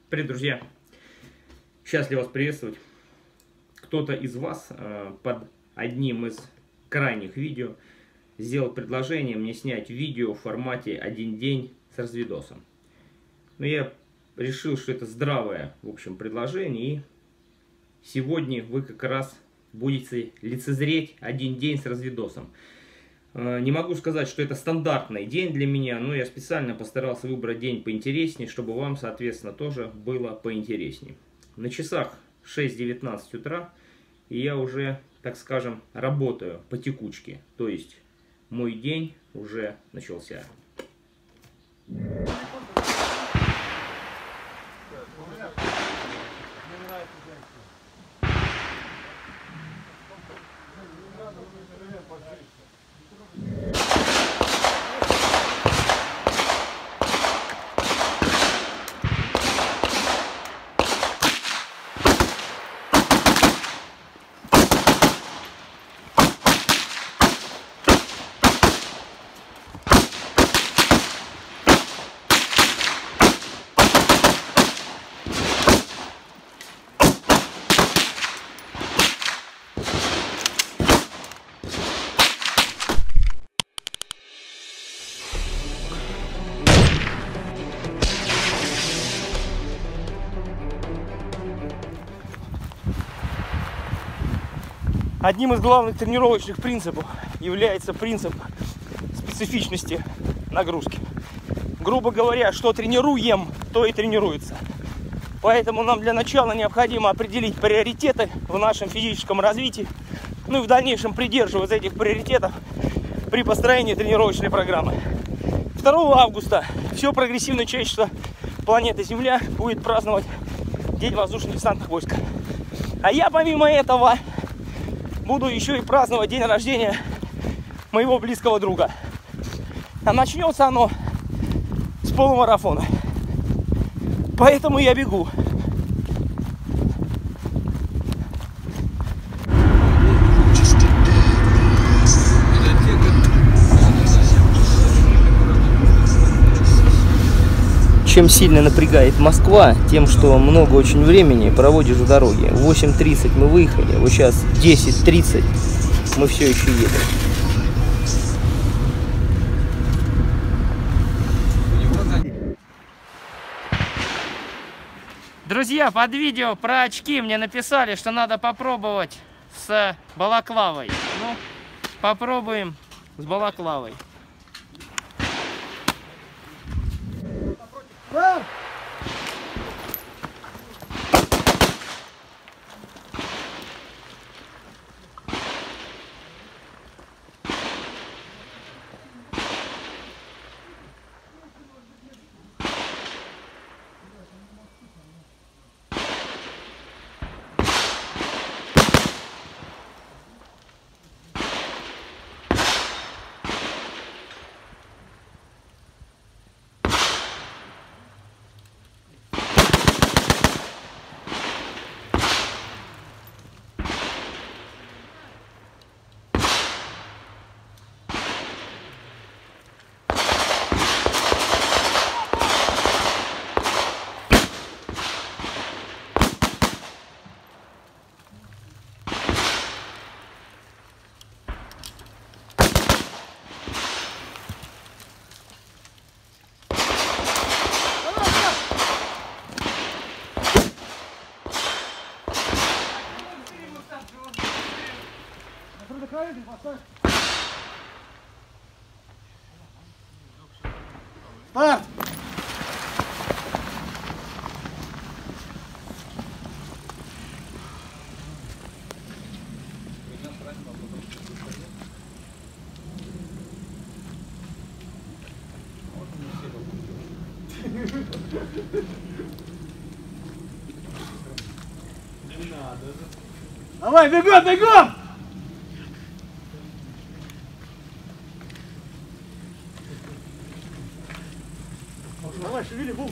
Привет, друзья! Счастлив вас приветствовать. Кто-то из вас под одним из крайних видео сделал предложение мне снять видео в формате «1 день с развидосом». Но я решил, что это здравое, в общем, предложение. И сегодня вы как раз будете лицезреть 1 день с развидосом. Не могу сказать, что это стандартный день для меня, но я специально постарался выбрать день поинтереснее, чтобы вам, соответственно, тоже было поинтереснее. На часах 6:19 утра, и я уже, так скажем, работаю по текучке. То есть мой день уже начался. Одним из главных тренировочных принципов является принцип специфичности нагрузки. Грубо говоря, что тренируем, то и тренируется. Поэтому нам для начала необходимо определить приоритеты в нашем физическом развитии, ну и в дальнейшем придерживаться этих приоритетов при построении тренировочной программы. 2 августа все прогрессивное человечество планеты Земля будет праздновать День воздушно-десантных войск. А я помимо этого буду еще и праздновать день рождения моего близкого друга. А начнется оно с полумарафона. Поэтому я бегу. Чем сильно напрягает Москва, тем, что много очень времени проводишь в дороге. В 8:30 мы выехали, вот сейчас 10:30 мы все еще едем. Друзья, под видео про очки мне написали, что надо попробовать с балаклавой. Ну, попробуем с балаклавой. Старт! Давай, бегом, бегом! Давай, шевели булку.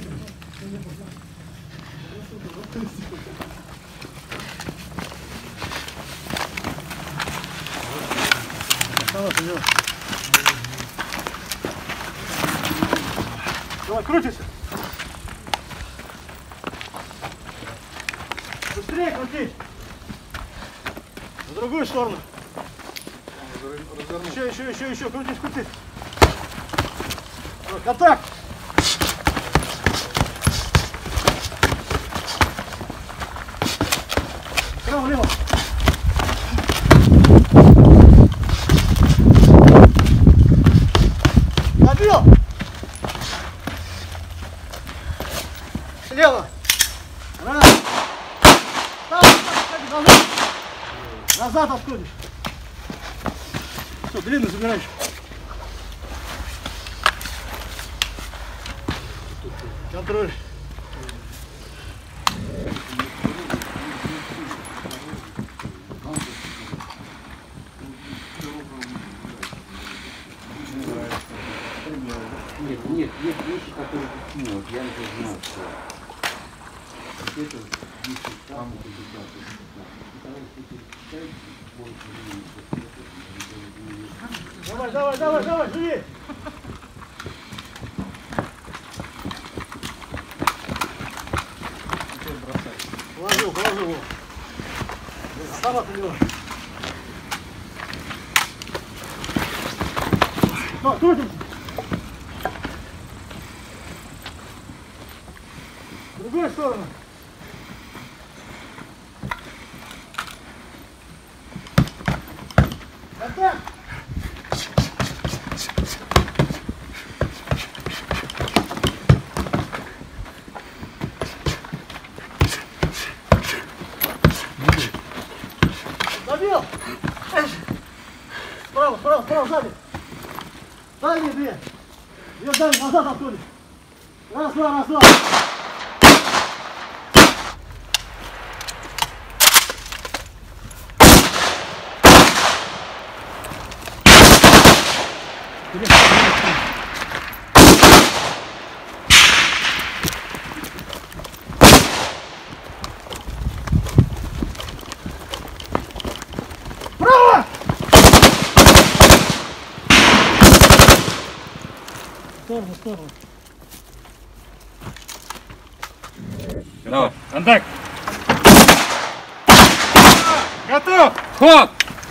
Давай, крутишься. Быстрее крутить. В другую сторону. Еще. Крутись. Контакт. Право, лево. Забил. Слева. Раз. Назад отходишь. Все, длинно забираешь. Контроль. Нет, есть вещи, которые вот, я не знаю, что это вещи там, Давай, живи! Положил его. Автомат у него. Крутимся. В другую сторону. Контакт. Забил. Справа, сзади. Дальние две. Две дальние, назад отходишь. Раз, два. Право! Сторону. Давай, контакт. Готов! Ход!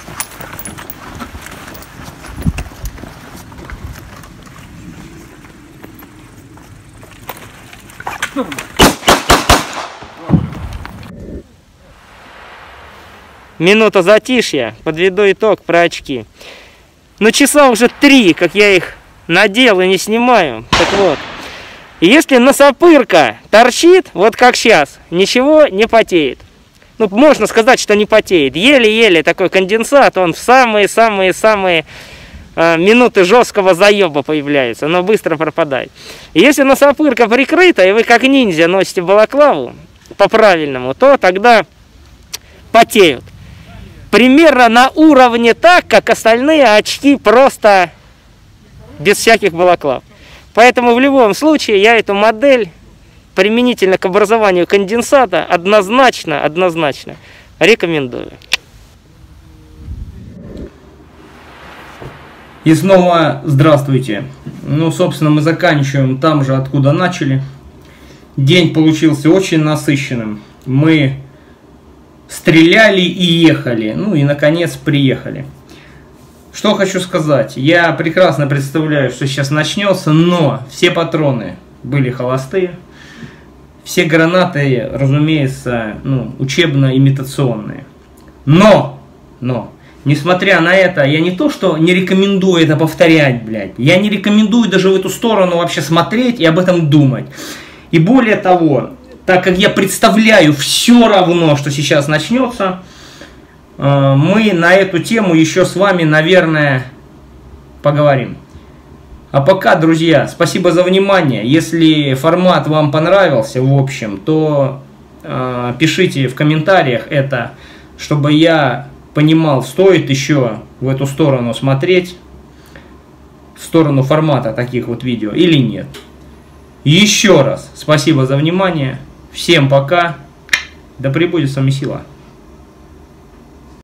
Минута затишья, подведу итог про очки. Ну, часа уже 3, как я их надел и не снимаю. Так вот, если носопырка торчит, вот как сейчас, ничего не потеет. Ну, можно сказать, что не потеет. Еле-еле такой конденсат, он в самые-самые-самые минуты жесткого заеба появляется, но быстро пропадает. И если носопырка прикрыта, и вы как ниндзя носите балаклаву по-правильному, то тогда потеют. Примерно на уровне так, как остальные очки, просто без всяких балаклав. Поэтому в любом случае я эту модель применительно к образованию конденсата однозначно рекомендую. И снова здравствуйте. Ну, собственно, мы заканчиваем там же, откуда начали. День получился очень насыщенным. Мы стреляли и ехали. Ну и, наконец, приехали. Что хочу сказать. Я прекрасно представляю, что сейчас начнется, но все патроны были холостые. Все гранаты, разумеется, учебно-имитационные. Но, несмотря на это, я не то, что не рекомендую это повторять, блядь. Я не рекомендую даже в эту сторону вообще смотреть и об этом думать. И более того, так как я представляю все равно, что сейчас начнется, мы на эту тему еще с вами, наверное, поговорим. А пока, друзья, спасибо за внимание. Если формат вам понравился, в общем, то пишите в комментариях это, чтобы я понимал, стоит еще в эту сторону смотреть, в сторону формата таких вот видео или нет. Еще раз спасибо за внимание. Всем пока. Да пребудет с вами сила.